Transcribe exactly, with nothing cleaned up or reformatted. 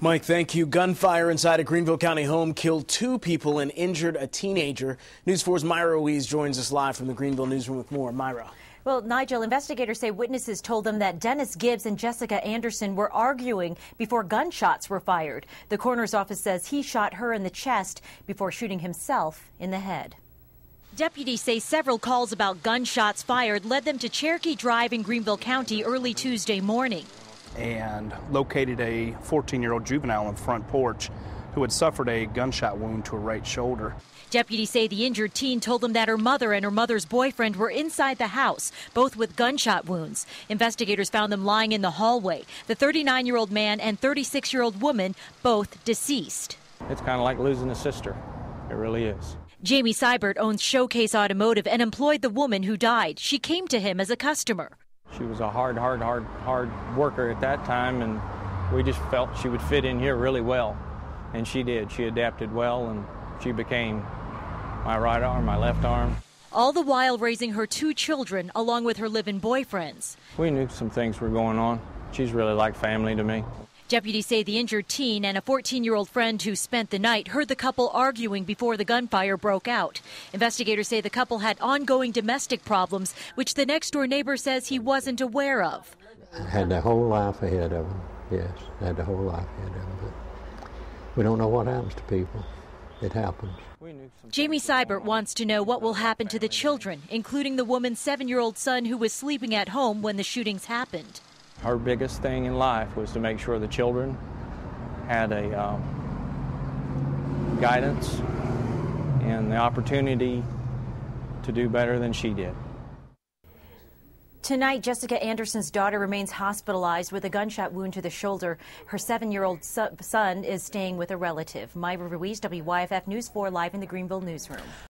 Mike, thank you. Gunfire inside a Greenville County home killed two people and injured a teenager. News four's Myra Ruiz joins us live from the Greenville newsroom with more. Myra. Well, Nigel, investigators say witnesses told them that Dennis Gibbs and Jessica Anderson were arguing before gunshots were fired. The coroner's office says he shot her in the chest before shooting himself in the head. Deputies say several calls about gunshots fired led them to Cherokee Drive in Greenville County early Tuesday morning. And located a fourteen-year-old juvenile on the front porch who had suffered a gunshot wound to her right shoulder. Deputies say the injured teen told them that her mother and her mother's boyfriend were inside the house, both with gunshot wounds. Investigators found them lying in the hallway. The thirty-nine-year-old man and thirty-six-year-old woman, both deceased. It's kind of like losing a sister. It really is. Jamie Seibert owns Showcase Automotive and employed the woman who died. She came to him as a customer. She was a hard, hard, hard, hard worker at that time, and we just felt she would fit in here really well. And she did. She adapted well, and she became my right arm, my left arm. All the while raising her two children along with her live-in boyfriends. We knew some things were going on. She's really like family to me. Deputies say the injured teen and a fourteen-year-old friend who spent the night heard the couple arguing before the gunfire broke out. Investigators say the couple had ongoing domestic problems, which the next-door neighbor says he wasn't aware of. Had their whole life ahead of them, yes, had their whole life ahead of them. But we don't know what happens to people. It happens. Jamie Seibert wants to know what will happen to the children, including the woman's seven-year-old son who was sleeping at home when the shootings happened. Her biggest thing in life was to make sure the children had a um, guidance and the opportunity to do better than she did. Tonight, Jessica Anderson's daughter remains hospitalized with a gunshot wound to the shoulder. Her seven-year-old son is staying with a relative. Myra Ruiz, W Y F F News four, live in the Greenville newsroom.